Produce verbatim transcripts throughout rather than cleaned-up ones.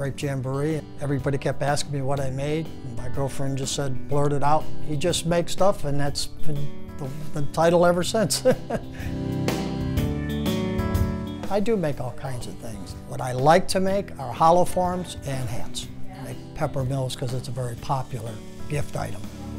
Grape Jamboree. Everybody kept asking me what I made. And my girlfriend just said, blurt it out. He just makes stuff, and that's been the, the title ever since. I do make all kinds of things. What I like to make are hollow forms and hats. I make pepper mills because it's a very popular gift item.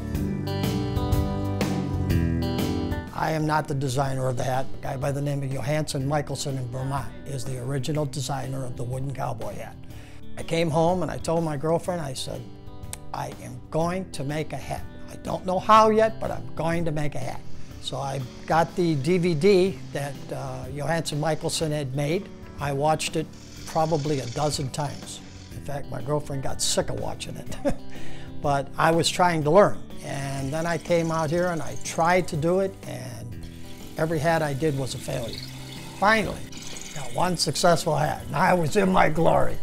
I am not the designer of the hat. A guy by the name of Johansson Michelson in Vermont is the original designer of the wooden cowboy hat. I came home and I told my girlfriend, I said, I am going to make a hat. I don't know how yet, but I'm going to make a hat. So I got the D V D that uh, Johansson Michelson had made. I watched it probably a dozen times. In fact, my girlfriend got sick of watching it. But I was trying to learn. And then I came out here and I tried to do it, and every hat I did was a failure. Finally, got one successful hat, and I was in my glory.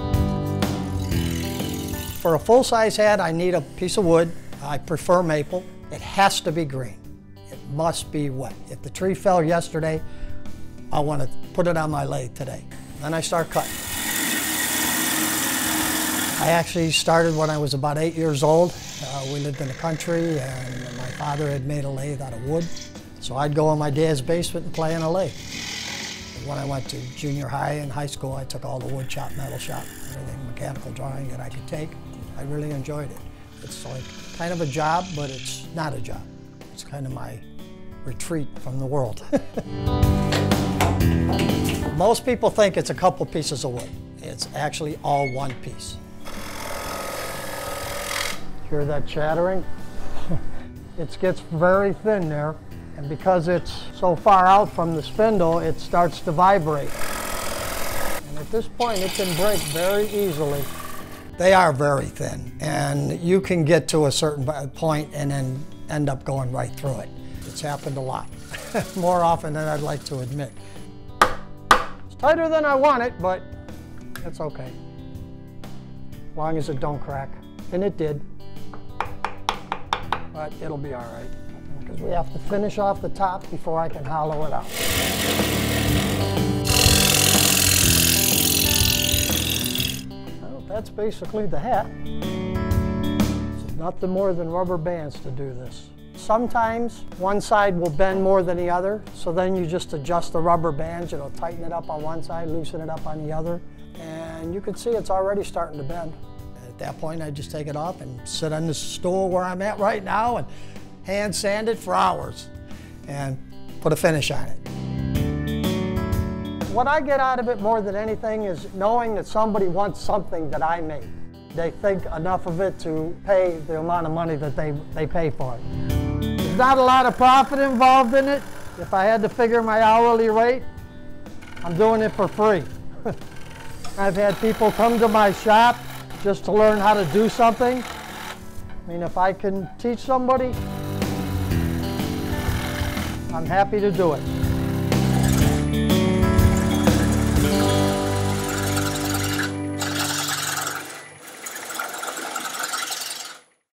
For a full-size hat, I need a piece of wood. I prefer maple. It has to be green. It must be wet. If the tree fell yesterday, I want to put it on my lathe today. Then I start cutting. I actually started when I was about eight years old. Uh, we lived in the country, and my father had made a lathe out of wood. So I'd go in my dad's basement and play in a lathe. When I went to junior high and high school, I took all the wood shop, metal shop, everything mechanical drawing that I could take. I really enjoyed it. It's like kind of a job, but it's not a job. It's kind of my retreat from the world. Most people think it's a couple pieces of wood. It's actually all one piece. Hear that chattering? It gets very thin there, and because it's so far out from the spindle, it starts to vibrate. And at this point, it can break very easily. They are very thin, and you can get to a certain point and then end up going right through it. It's happened a lot, more often than I'd like to admit. It's tighter than I want it, but it's okay, as long as it don't crack, and it did. But it'll be all right, because we have to finish off the top before I can hollow it out. Well, that's basically the hat. It's nothing more than rubber bands to do this. Sometimes one side will bend more than the other, so then you just adjust the rubber bands. It'll tighten it up on one side, loosen it up on the other, and you can see it's already starting to bend. At that point, I just take it off and sit on the stool where I'm at right now and hand sand it for hours and put a finish on it. What I get out of it more than anything is knowing that somebody wants something that I made. They think enough of it to pay the amount of money that they, they pay for it. There's not a lot of profit involved in it. If I had to figure my hourly rate, I'm doing it for free. I've had people come to my shop just to learn how to do something. I mean, if I can teach somebody, I'm happy to do it.